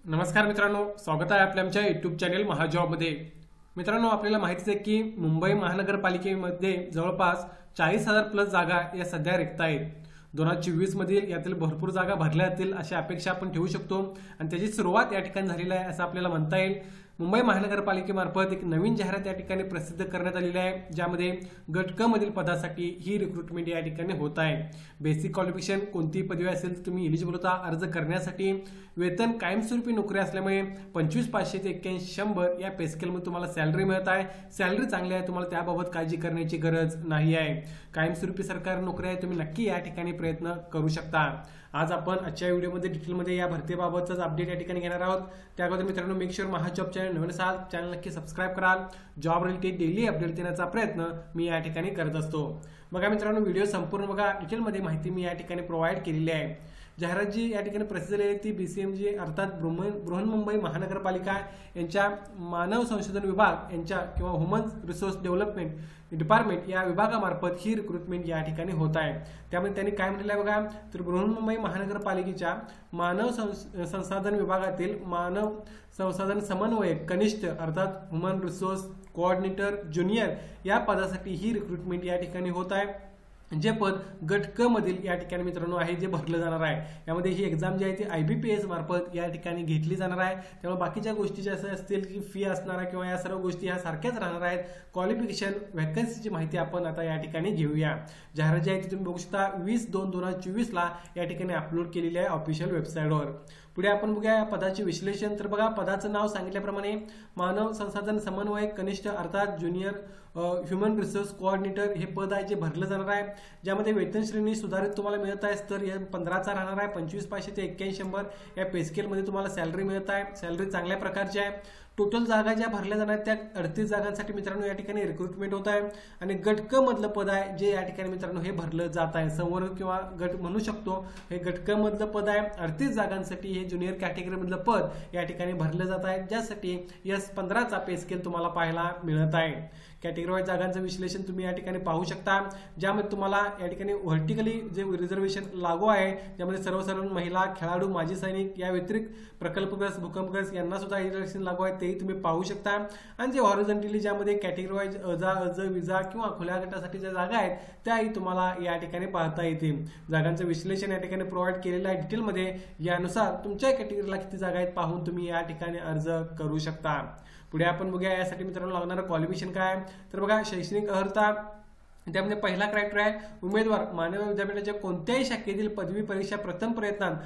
नमस्कार मित्रांनो, स्वागत आहे आपल्या आमच्या यूट्यूब चॅनेल महाजॉबमध्ये। मित्रांनो, आपल्याला माहितीच आहे की मुंबई महानगरपालिकेमध्ये जवळपास 40,000 प्लस जागा या सध्या रिक्त आहेत। 2024 मधील यातील भरपूर जागा भरल्या जातील अशी अपेक्षा आपण ठेवू शकतो आणि त्याची सुरुवात या ठिकाणी झालेली आहे असं आपल्याला म्हणता येईल। मुंबई महानगरपालिकेमार्फत एक नवीन जाहिरात या ठिकाणी प्रसिद्ध करण्यात आलेली आहे, ज्यामध्ये गट क मधील पदासाठी ही रिक्रुटमेंट या ठिकाणी होत आहे। बेसिक क्वालिफिकेशन कोणतीही पदवी असेल तर तुम्ही एलिजिबल होता अर्ज करण्यासाठी। वेतन कायमस्वरूपी नोकरी असल्यामुळे 25,500 ते 81,100 या पे स्केलमध्ये तुम्हाला सॅलरी मिळत आहे। सॅलरी चांगली आहे, तुम्हाला त्याबाबत काळजी करण्याची गरज नाही आहे। कायमस्वरूपी सरकारी नोकरी आहे, तुम्ही नक्की या ठिकाणी प्रयत्न करू शकता। आज आपण आजच्या व्हिडिओमध्ये डिटेलमध्ये या भरतीबाबतच अपडेट या ठिकाणी घेणार आहोत। त्याअगोदर मित्रांनो, मेक शुअर महाजॉब चॅनल नवीन असाल चॅनल नक्की सबस्क्राइब कराल। जॉब रिलेटेड डेली अपडेट देण्याचा प्रयत्न मी या ठिकाणी करत असतो। बघा मित्रांनो, व्हिडिओ संपूर्ण बघा, डिटेलमध्ये माहिती मी या ठिकाणी प्रोव्हाइड केलेली आहे। जाहिरात जी या ठिकाणी प्रसिद्ध झाली आहे ती BCMG अर्थात बृहन्मुंबई महानगरपालिका यांच्या मानव संशोधन विभाग यांच्या किंवा ह्युमन रिसोर्स डेव्हलपमेंट डिपार्टमेंट या विभागामार्फत ही रिक्रुटमेंट या ठिकाणी होत आहे। त्यामुळे त्यांनी काय म्हटलं आहे बघा, तर बृहन्मुंबई महानगरपालिकेच्या मानव संसाधन विभागातील मानव संसाधन समन्वयक कनिष्ठ अर्थात ह्युमन रिसोर्स कोऑर्डिनेटर ज्युनियर या पदासाठी ही रिक्रुटमेंट या ठिकाणी होत आहे। जे पद गट क मधील या ठिकाणी मित्रांनो आहे जे भरलं जाणार आहे। यामध्ये ही एक्झाम जी आहे ती IBPS मार्फत या ठिकाणी घेतली जाणार आहे। त्यामुळे बाकीच्या गोष्टी ज्या असतील की फी असणार किंवा या सर्व गोष्टी ह्या सारख्याच राहणार आहेत। क्वालिफिकेशन व्हॅकन्सीची माहिती आपण आता या ठिकाणी घेऊया। जाहिरात जी आहे ती तुम्ही बघू शकता 20/2/2024 ला या ठिकाणी अपलोड केलेली आहे ऑफिशियल वेबसाईटवर। पुढे आपण बघूया पदाचे विश्लेषण। तर बघा, पदाचं नाव सांगितल्याप्रमाणे मानव संसाधन समन्वयक कनिष्ठ अर्थात ज्युनियर ह्युमन रिसोर्स कोऑर्डिनेटर हे पद आहे जे भरलं जाणार आहे। ज्यामध्ये वेतन श्रेणी सुधारित तुम्हाला मिळत आहे, तर 15चा राहणार आहे। 25,500 ते 81,100 या पे स्केलमध्ये तुम्हाला सॅलरी मिळत आहे। सॅलरी चांगल्या प्रकारची आहे। टोटल जागा ज्या भरल्या जाणार त्या 38 जागांसाठी मित्रांनो या ठिकाणी रिक्रुटमेंट होत आहे। आणि गट क मधलं पद आहे जे या ठिकाणी मित्रांनो हे भरलं जात आहे। संवर्ग किंवा गट म्हणू शकतो, हे गट क मधलं पद आहे। 38 जागांसाठी हे ज्युनियर कॅटेगरी मधलं पद या ठिकाणी भरलं जात आहे, ज्यासाठी S15चा पे स्केल तुम्हाला पाहायला मिळत आहे। कॅटेगरी वाईज जागांचं विश्लेषण तुम्ही या ठिकाणी पाहू शकता, ज्यामध्ये तुम्हाला या ठिकाणी व्हर्टिकली जे रिझर्वेशन लागू आहे, ज्यामध्ये सर्वसाधारण महिला, खेळाडू, माजी सैनिक या व्यतिरिक्त प्रकल्पग्रस्त, भूकंपग्रस्त यांना सुद्धा रिझर्वेशन लागू आहे, तेही तुम्ही पाहू शकता। आणि जे हॉरिझॉन्टली ज्यामध्ये कॅटेगरी वाईज अर्ज विजा किंवा खुल्या गटासाठी ज्या जागा आहेत त्याही तुम्हाला या ठिकाणी पाहता येतील। जागांचं विश्लेषण या ठिकाणी प्रोव्हाइड केलेलं आहे डिटेलमध्ये। यानुसार तुमच्या कॅटेगरीला किती जागा आहेत पाहून तुम्ही या ठिकाणी अर्ज करू शकता। पुढे आपण बघूया यासाठी मित्रांनो लागणारं क्वालिफिकेशन काय। तर बघा, शैक्षणिक अर्हता त्यामध्ये पहिला क्रायटेरिया आहे उमेदवार मानव विद्यापीठाच्या कोणत्याही शाखेतील पदवी परीक्षा प्रथम प्रयत्नात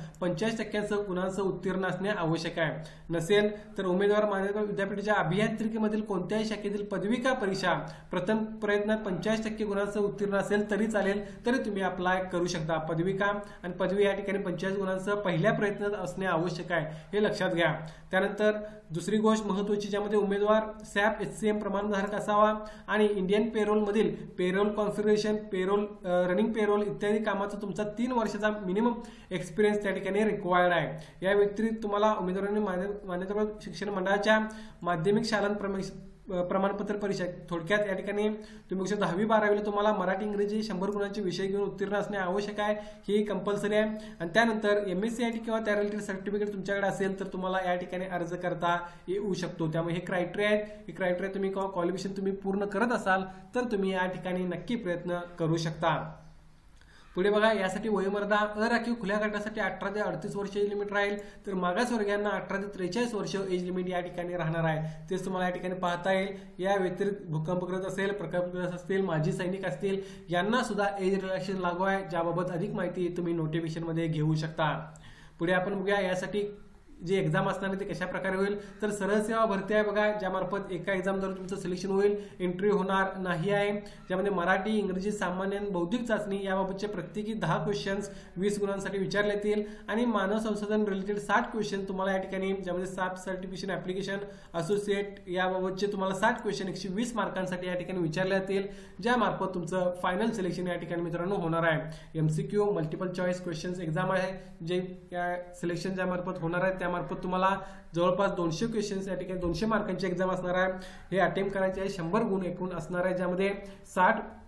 85% गुणांसह उत्तीर्ण असणे आवश्यक आहे। नसेल तर उमेदवार मानव विद्यापीठाच्या अभियांत्रिकीमधील कोणत्याही शाखेतील पदविका परीक्षा प्रथम प्रयत्नात 85% गुणांसह उत्तीर्ण असेल तरी चालेल, तरी तुम्ही अप्लाय करू शकता। पदविका आणि पदवी या ठिकाणी 45 गुणांसह पहिल्या प्रयत्नात असणे आवश्यक आहे, हे लक्षात घ्या। त्यानंतर दुसरी गोष्ट महत्त्वाची, ज्यामध्ये उमेदवार SAP HCM प्रमाणधारक असावा आणि इंडियन पेरोल मधील payroll configuration, payroll, running payroll इत्यादी कामाचा तुमचा 3 वर्षाचा मिनिमम एक्सपिरियन्स त्या ठिकाणी रिक्वायर्ड आहे। या व्यतिरिक्त तुम्हाला उमेदवारांनी मान्यताप्राप्त शिक्षण मंडळाच्या माध्यमिक शालांत प्रमाणपत्र परीक्षा, थोडक्यात या ठिकाणी तुम्ही 10वी-12वीला तुम्हाला मराठी इंग्रजी 100 गुणांचे विषय घेऊन उत्तीर्ण असणे आवश्यक आहे, ही कंपल्सरी आहे। आणि त्यानंतर MSc किंवा त्या रिलेटेड सर्टिफिकेट तुमच्याकडे असेल तर तुम्हाला या ठिकाणी अर्ज करता येऊ शकतो। त्यामुळे हे क्रायटेरिया आहेत, हे क्रायटेरिया तुम्ही किंवा क्वालिफिकेशन तुम्ही पूर्ण करत असाल तर तुम्ही या ठिकाणी नक्की प्रयत्न करू शकता। पुढे बघा, यासाठी वयोमर्यादा अराखीव खुल्या गटासाठी 18 ते 38 वर्ष एज लिमिट राहील, तर मागासवर्गीयांना 18 ते 43 वर्ष एज लिमिट या ठिकाणी राहणार आहे, तेच तुम्हाला या ठिकाणी पाहता येईल। या व्यतिरिक्त भूकंपग्रस्त असेल, प्रकल्पग्रस्त असतील, माजी सैनिक असतील यांना सुद्धा एज रिलॅक्सेशन लागू आहे, ज्याबाबत अधिक माहिती तुम्ही नोटिफिकेशनमध्ये घेऊ शकता। पुढे आपण बघूया यासाठी जे एक्झाम असणार आहे ते कशा प्रकारे होईल। तर सरळ सेवा भरती आहे बघा, ज्यामार्फत एका एक्झामद्वारे तुमचं सिलेक्शन होईल, इंटरव्ह्यू होणार नाही आहे। ज्यामध्ये मराठी, इंग्रजी, सामान्य, बौद्धिक चाचणी याबाबतचे प्रत्येकी 10 क्वेश्चन्स 20 गुणांसाठी विचारले येतील आणि मानव संसाधन रिलेटेड 60 क्वेश्चन तुम्हाला या ठिकाणी, ज्यामध्ये SAP सर्टिफिकेशन ऍप्लिकेशन असोसिएट याबाबतचे तुम्हाला 60 क्वेश्चन 120 मार्कांसाठी या ठिकाणी विचारले जातील, ज्यामार्फत तुमचं फायनल सिलेक्शन या ठिकाणी मित्रांनो होणार आहे। MCQ multiple choice questions exam आहे, जे या सिलेक्शन ज्यामार्फत होणार आहे त्यामार्फत तुम्हाला जवळपास 200 क्वेश्चन्स या ठिकाणी 200 मार्कांची एक्झाम असणार आहे। हे अटेम्प्ट करायचे आहे, 100 गुण एकूण असणार आहे, ज्यामध्ये 60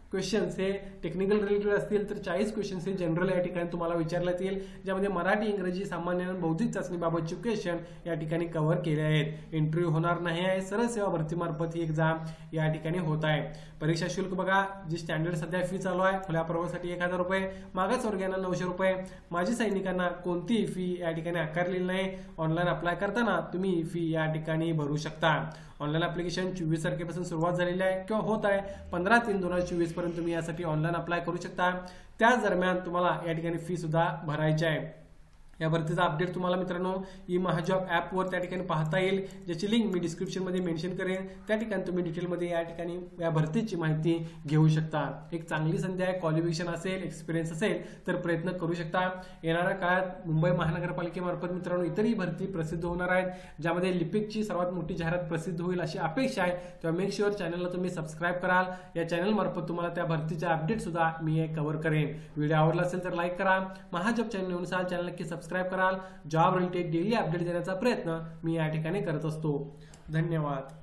क्वेश्चन्स हे टेक्निकल रिलेटेड असतील तर 40 क्वेश्चन्स हे जनरल या ठिकाणी तुम्हाला विचारण्यात येईल, ज्यामध्ये मराठी, इंग्रजी, सामान्य आणि बौद्धिक चाचणीबाबतचे क्वेश्चन या ठिकाणी कव्हर केले आहेत। इंटरव्ह्यू होणार नाही आहे, सरळ सेवा भरती मार्फत ही एक्झाम या ठिकाणी होत आहे। परीक्षा शुल्क बघा, जी स्टँडर्ड सध्या फी चालू आहे, खुल्या प्रवर्गासाठी 1000 रुपये, मागासवर्गीयांना 900 रुपये, माजी सैनिकांना कोणतीही फी या ठिकाणी आकारलेली नाही। ऑनलाईन अप्लाय करताना तुम्ही फी या ठिकाणी भरू शकता। ऑनलाईन ऍप्लिकेशन 24 तारखेपासून सुरुवात झालेली आहे किंवा होत आहे, 15/3/2024 पर्यंत तुम्ही यासाठी ऑनलाईन अप्लाय करू शकता। त्याच दरम्यान तुम्हाला या ठिकाणी फी सुद्धा भरायची आहे। या भरतीचा अपडेट तुम्हाला मित्रांनो ई महाजॉब ॲपवर त्या ठिकाणी पाहता येईल, ज्याची लिंक मी डिस्क्रिप्शनमध्ये मेन्शन करेन। त्या ठिकाणी तुम्ही डिटेलमध्ये या ठिकाणी या भरतीची माहिती घेऊ शकता। एक चांगली संधी आहे, क्वालिफिकेशन असेल, एक्सपिरियन्स असेल तर प्रयत्न करू शकता। येणाऱ्या काळात मुंबई महानगरपालिकेमार्फत मित्रांनो इतरही भरती प्रसिद्ध होणार आहेत, ज्यामध्ये लिपिकची सर्वात मोठी जाहिरात प्रसिद्ध होईल अशी अपेक्षा आहे। तेव्हा मेक शुअर चॅनलला तुम्ही सबस्क्राईब कराल, या चॅनल मार्फत तुम्हाला त्या भरतीचे अपडेट सुद्धा मी कव्हर करेन। व्हिडिओ आवडला असेल तर लाईक करा, महाजॉब चॅनल अनुसार चॅनल नक्की सबस्क्राईब कराल। जॉब रिलेटेड डेली अपडेट देण्याचा प्रयत्न मी या ठिकाणी करत असतो। धन्यवाद।